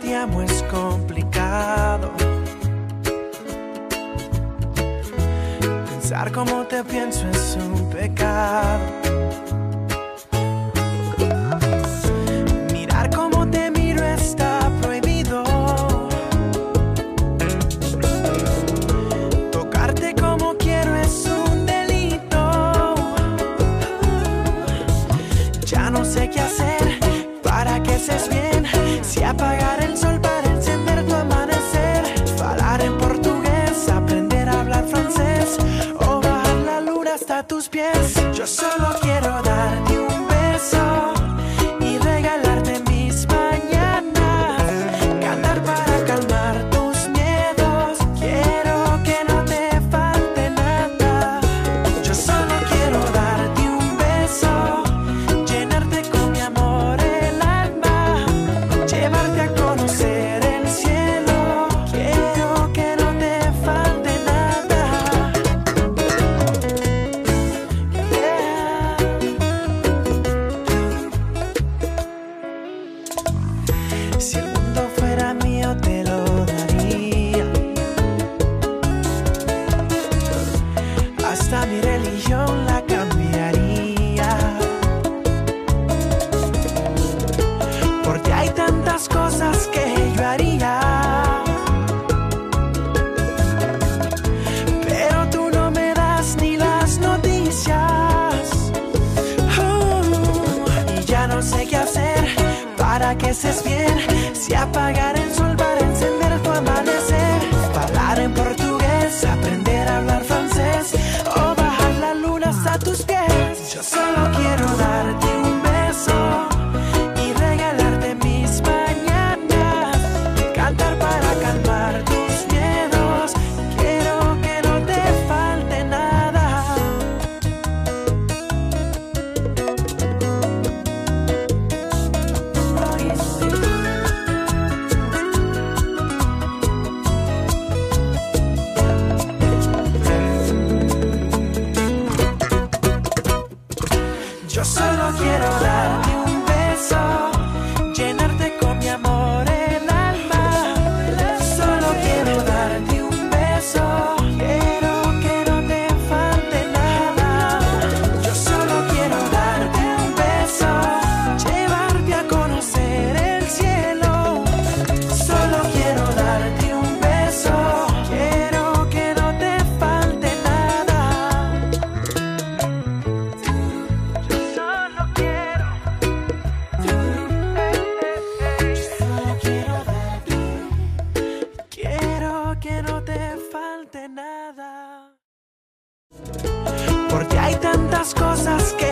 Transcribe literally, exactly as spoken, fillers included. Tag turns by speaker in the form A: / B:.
A: te amo es complicado. Pensar como te pienso es un pecado. Mirar como te miro está prohibido. Tocarte como quiero es un delito. Ya no sé qué hacer para que seas bien. Si apagar el sol para encender tu amanecer. Falar en portugués, aprender a hablar francés. O bajar la luna hasta tus pies. Yo solo quiero darte un beso y regalarte mis mañanas. Cantar para calmar tus miedos. Quiero que no te falte nada. Yo solo quiero darte un beso, llenarte con mi amor el alma, llevarte a conocer el cielo. Quiero que no te falte nada. Yeah. Si el mundo fuera mío te lo daría. Hasta mi religión la cambiaría. Porque hay tantas cosas que yo haría. Pero tú no me das ni las noticias. Oh, y ya no sé qué hacer para que estés bien. Si apagar el sol para encender tu amanecer. Hablar en portugués, aprender a hablar francés. O bajar la luna hasta tus pies. Yo solo quiero darte un beso y regalarte mis mañanas. Cantar para calmar tus miedos. Quiero que no te falte nada. Yo solo quiero darte un beso, llenarte con mi amor el alma. Solo quiero darte un beso, quiero que no te falte nada. Yo solo quiero darte un beso, llevarte a conocer el cielo. Solo quiero darte un beso, quiero que no te falte nada. Solo quiero, solo quiero darte, quiero que no te falte nada. Porque hay tantas cosas que